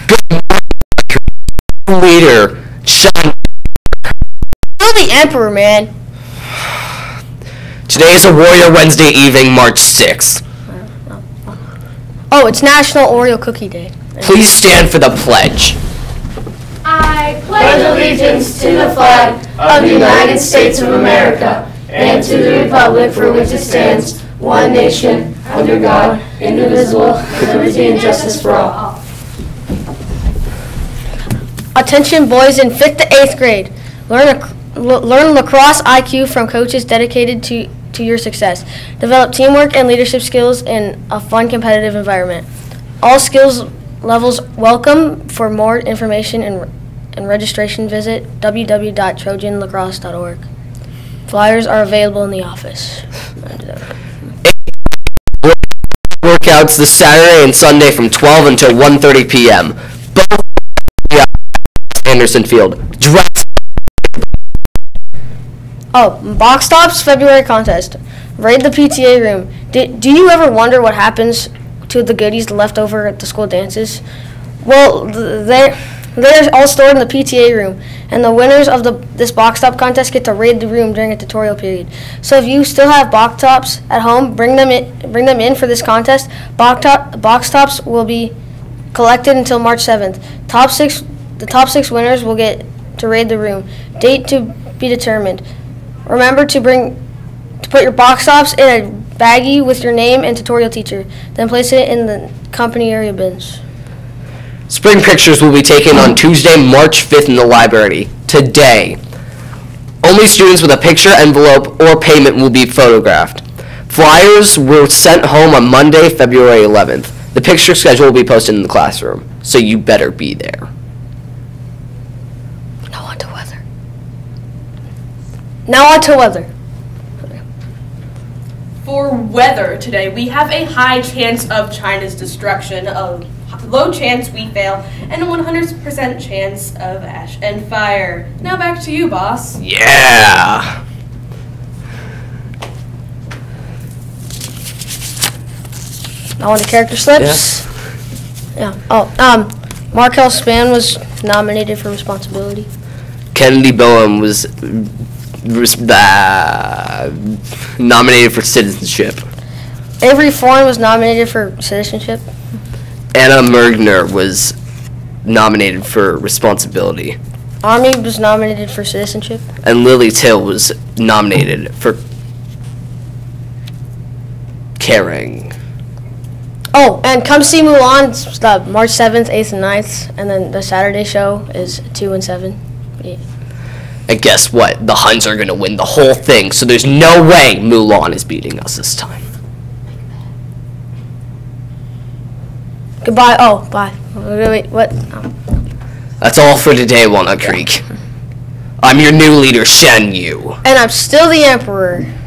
Leader, Sean. You're the Emperor, man. Today is a Warrior Wednesday evening, March 6th. Oh, it's National Oreo Cookie Day. Please stand for the pledge. I pledge allegiance to the flag of the United States of America and to the republic for which it stands, one nation, under God, indivisible, with liberty and justice for all. Attention boys in 5th to 8th grade. Learn lacrosse IQ from coaches dedicated to your success. Develop teamwork and leadership skills in a fun, competitive environment. All skills levels welcome. For more information and registration, visit www.trojanlacrosse.org. Flyers are available in the office. Workouts this Saturday and Sunday from 12 until 1:30 p.m. Both Anderson Field. Box Tops February contest. Raid the PTA room. Do you ever wonder what happens to the goodies left over at the school dances? Well, they're all stored in the PTA room, and the winners of this Box Top contest get to raid the room during a tutorial period. So if you still have Box Tops at home, bring them in for this contest. Box Tops will be collected until March 7th. The top six winners will get to raid the room. Date to be determined. Remember to put your Box Tops in a baggie with your name and tutorial teacher. Then place it in the company area bins. Spring pictures will be taken on Tuesday, March 5th in the library. Today. Only students with a picture envelope or payment will be photographed. Flyers were sent home on Monday, February 11th. The picture schedule will be posted in the classroom, so you better be there. Now on to weather. For weather today, we have a high chance of China's destruction, a low chance we fail, and a 100% chance of ash and fire. Now back to you, boss. Yeah! Now on to character slips. Yeah. Markel Span was nominated for Responsibility. Kennedy Boehm was nominated for Citizenship. Avery Foreign was nominated for Citizenship. Anna Mergner was nominated for Responsibility. Army was nominated for Citizenship. And Lily Till was nominated for Caring. Oh, and come see Mulan March 7th, 8th, and 9th. And then the Saturday show is 2 and 7. Yeah. And guess what? The Huns are going to win the whole thing, so there's no way Mulan is beating us this time. Goodbye. Oh, bye. Wait, what? Oh. That's all for today, Walnut Creek. I'm your new leader, Shen Yu. And I'm still the Emperor.